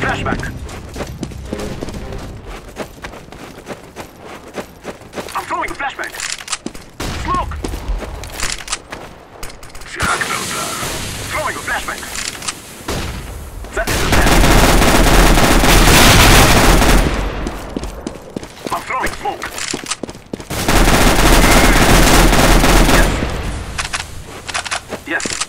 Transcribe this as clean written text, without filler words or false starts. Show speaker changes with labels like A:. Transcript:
A: flashback. I'm throwing a flashback. Smoke! שיחקת throwing a flashback. That is the best. I'm throwing smoke. Yes. Yes.